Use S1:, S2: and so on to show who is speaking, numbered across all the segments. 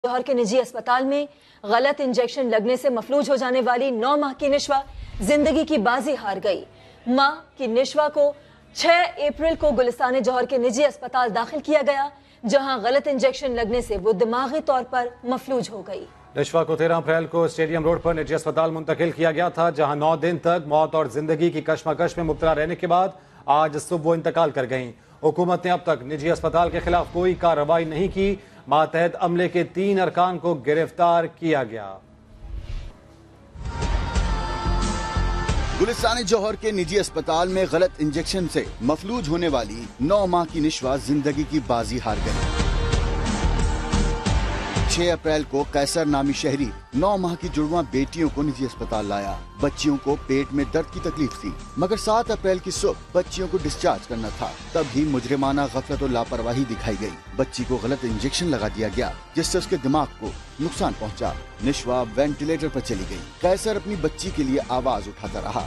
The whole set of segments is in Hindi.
S1: जौहर के निजी अस्पताल में गलत इंजेक्शन लगने से मफलूज हो जाने वाली 9 माह की निशवा जिंदगी की बाजी हार गई। मां की निशवा को 6 अप्रैल को गुलिस्तान जौहर के निजी अस्पताल दाखिल किया गया, जहां गलत इंजेक्शन लगने से वो दिमागी तौर पर मफलूज हो गई।
S2: निशवा को 13 अप्रैल को स्टेडियम रोड पर निजी अस्पताल मुंतकिल किया गया था, जहां 9 दिन तक मौत और जिंदगी की कश्मकश में मुब्तला रहने के बाद आज सुबह वो इंतकाल कर गईं। हुकूमत ने अब तक निजी अस्पताल के खिलाफ कोई कार्रवाई नहीं की। मातहत अमले के 3 अरकान को गिरफ्तार किया गया।
S3: गुलिस्तान जौहर के निजी अस्पताल में गलत इंजेक्शन से मफलूज होने वाली 9 माह की निशवा जिंदगी की बाजी हार गई। 6 अप्रैल को कैसर नामी शहरी 9 माह की जुड़वा बेटियों को निजी अस्पताल लाया। बच्चियों को पेट में दर्द की तकलीफ थी, मगर 7 अप्रैल की सुबह बच्चियों को डिस्चार्ज करना था, तभी मुजरिमाना गफलत और लापरवाही दिखाई गई। बच्ची को गलत इंजेक्शन लगा दिया गया, जिससे उसके दिमाग को नुकसान पहुंचा। निशवा वेंटिलेटर पर चली गई। कैसर अपनी बच्ची के लिए आवाज उठाता रहा।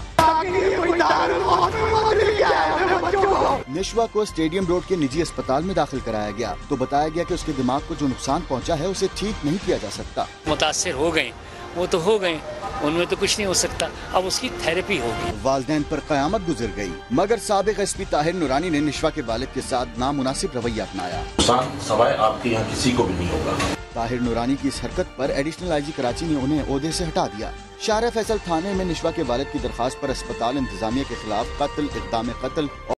S3: निशवा को स्टेडियम रोड के निजी अस्पताल में दाखिल कराया गया तो बताया गया कि उसके दिमाग को जो नुकसान पहुंचा है उसे ठीक नहीं किया जा सकता।
S4: मुतासिर हो गए, वो तो हो गए, उनमें तो कुछ नहीं हो सकता, अब उसकी थेरेपी होगी।
S3: वालिदैन पर कयामत गुजर गई, मगर साबिक एसपी ताहिर नूरानी ने निशवा के वालिद के साथ नामुनासिब रवैया अपनाया।
S5: नुकसान सवाए आपके यहाँ किसी को भी नहीं होगा।
S3: ताहिर नूरानी की इस हरकत पर एडिशनल आईजी कराची ने उन्हें ओहदे से हटा दिया। शाहरा फैसल थाने में निशवा के वालिद की दरखास्त पर अस्पताल इंतजामिया के खिलाफ कत्ल, इक़दाम कत्ल